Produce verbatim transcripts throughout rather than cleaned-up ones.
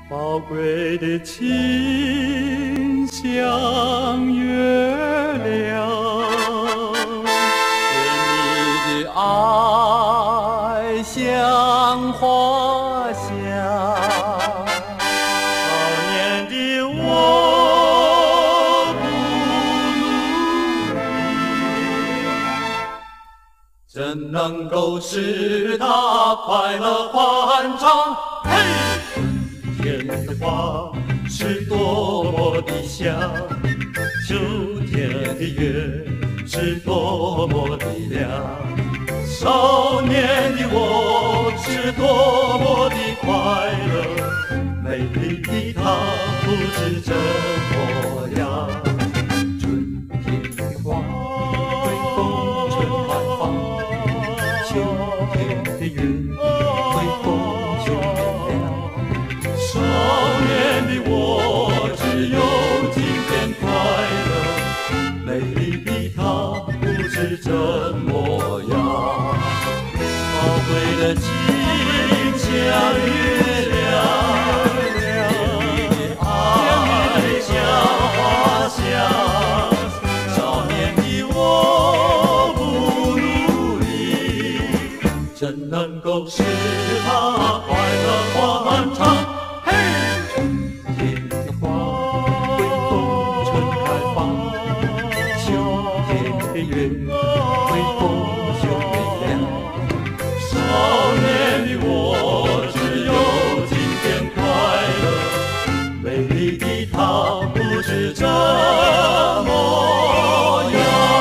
宝贵的清香月亮，甜蜜的爱像花香。少年的我不努力，怎能够使他快乐欢畅？嘿！春天的花是多么的香，秋天的月是多么的亮。少年的我是多么的快乐，美丽的她不知怎么样。春天的花随风吹开放，秋天的月随风就明亮。少年的我只有今天快乐，美丽的她不知怎么样。宝贵的清香月亮，甜蜜的爱像花香。少年的我不努力，怎能够使他快乐欢畅？月微风就明亮。少年的我只有今天快乐，美丽的她不知怎么样。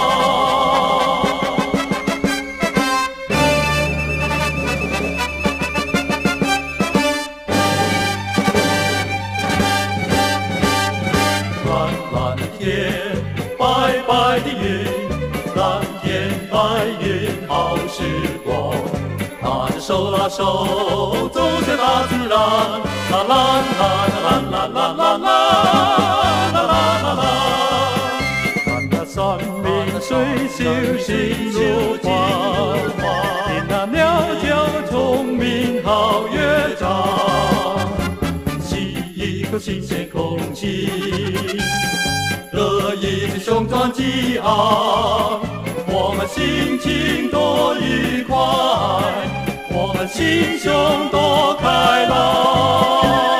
蓝蓝的天，白白的云，蓝天白云好时光，拿着手拉手走向大自然，啦啦啦啦啦啦啦啦啦啦啦。看那山明水秀心如花，听那鸟叫虫鸣好乐章，吸一口新鲜空气，喝一支雄壮激昂，我们心情多愉快，我们心胸多开朗。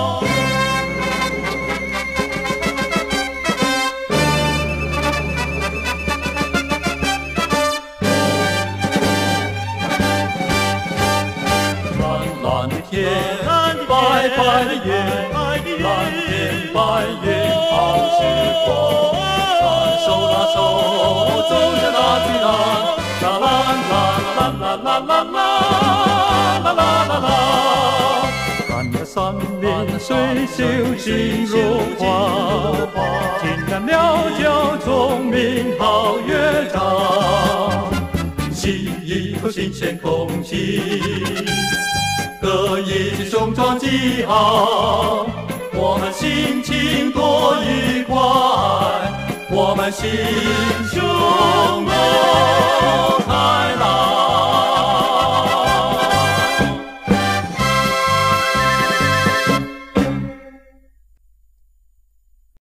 蓝蓝的天，白白的月，蓝天白云好时光。手拉手走向大自然，啦啦啦啦啦啦啦啦啦啦啦啦。看那山明水秀心如花，听那鸟叫虫鸣好乐章，吸一口新鲜空气，喝一支雄壮激昂，我们心情多愉快，我们心胸多开朗。